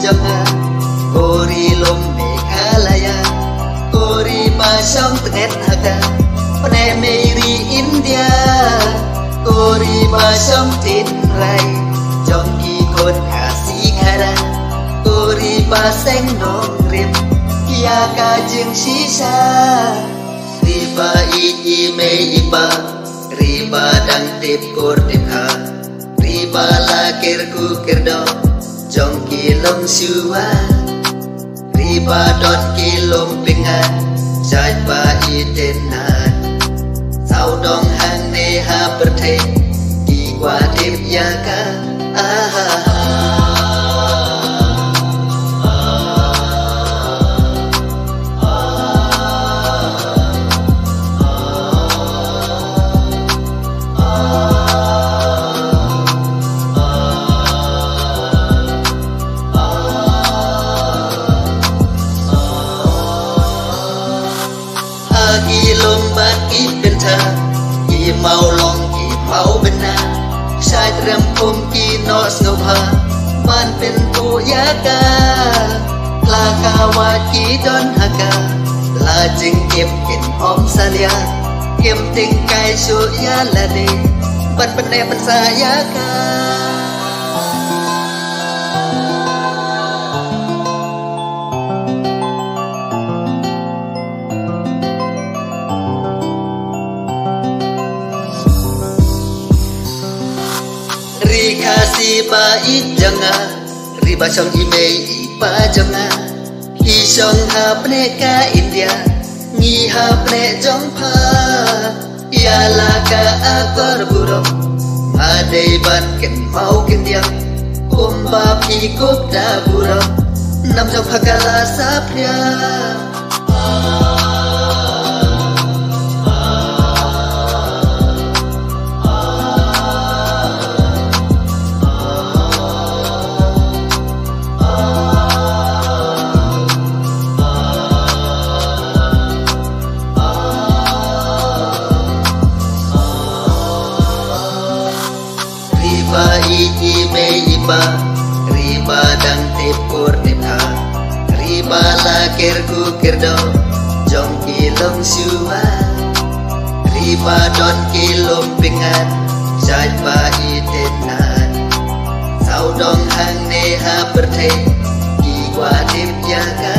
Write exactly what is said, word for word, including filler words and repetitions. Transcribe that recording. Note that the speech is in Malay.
jonga Kori lom Meghalaya Kori pasang tenget haga Pane Meri India Kori pasang tinrai Jongki kon kasih kara Kori pasang nongrim Kia kajeng sisa Riba ii me iba Riba dang tip kur tip ha Riba lakir ku kirdo Jong kilong siwa Riba dot kilong pingan Jai ba itenan Sao dong hang ne ha berte Ki kwa tip yaka Aha Kilom bat ipenta ki mau long ki mau bena sai trem pum ki nos ngopha man pen pu yaka la kawa ki don haka la jing kem kin om salia kem ting kai su ya la de ban pen ne pen sayaka Kasih baik jangan riba song ime ipa jangan hi song ha pneka India ngi ha pne jong pha ya la ka akor burok adai ban ken mau ken dia kumba pi kop da burok nam jong phakala sapya Riba ii me iba Riba dang tip kur tip ha Riba lakir ku kirdo Jong kilong siwa Riba don kilong pingan Jai ba itenan Sao dong hang ne ha berte Ki kwa tip yaka